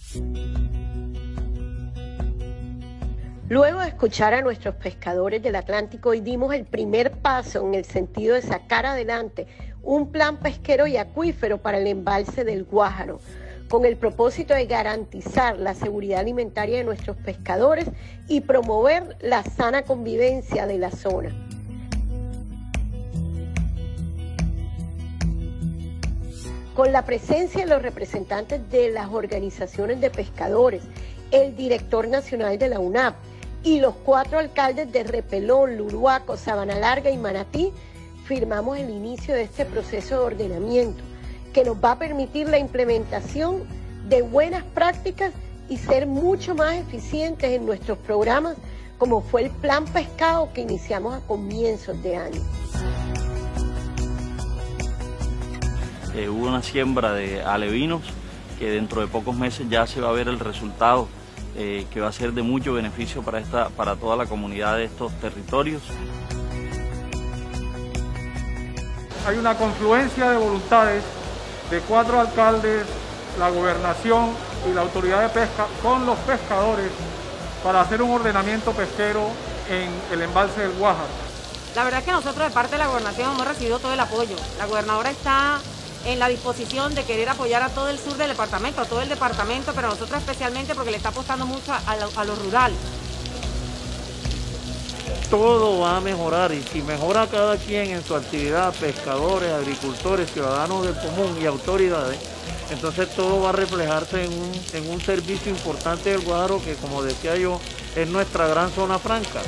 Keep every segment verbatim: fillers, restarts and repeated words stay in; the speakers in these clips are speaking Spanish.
Luego de escuchar a nuestros pescadores del Atlántico, hoy dimos el primer paso en el sentido de sacar adelante un plan pesquero y acuífero para el embalse del Guájaro, con el propósito de garantizar la seguridad alimentaria de nuestros pescadores y promover la sana convivencia de la zona. Con la presencia de los representantes de las organizaciones de pescadores, el director nacional de la U N A P y los cuatro alcaldes de Repelón, Luruaco, Sabana Larga y Manatí, firmamos el inicio de este proceso de ordenamiento que nos va a permitir la implementación de buenas prácticas y ser mucho más eficientes en nuestros programas, como fue el Plan Pescado que iniciamos a comienzos de año. Eh, hubo una siembra de alevinos que dentro de pocos meses ya se va a ver el resultado, eh, que va a ser de mucho beneficio para, esta, para toda la comunidad de estos territorios. Hay una confluencia de voluntades de cuatro alcaldes, la gobernación y la autoridad de pesca con los pescadores para hacer un ordenamiento pesquero en el embalse del Guájaro. La verdad es que nosotros de parte de la gobernación hemos recibido todo el apoyo. La gobernadora está en la disposición de querer apoyar a todo el sur del departamento, a todo el departamento, pero nosotros especialmente porque le está apostando mucho a lo, a lo rural. Todo va a mejorar y si mejora cada quien en su actividad, pescadores, agricultores, ciudadanos del común y autoridades, entonces todo va a reflejarse en un, en un servicio importante del Guájaro que, como decía yo, es nuestra gran zona franca.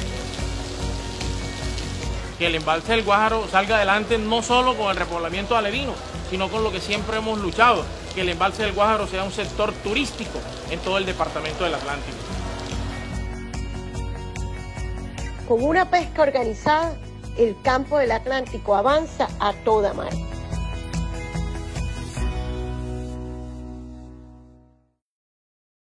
Que el embalse del Guájaro salga adelante no solo con el repoblamiento alevino, sino con lo que siempre hemos luchado, que el embalse del Guájaro sea un sector turístico en todo el departamento del Atlántico. Con una pesca organizada, el campo del Atlántico avanza a toda mar.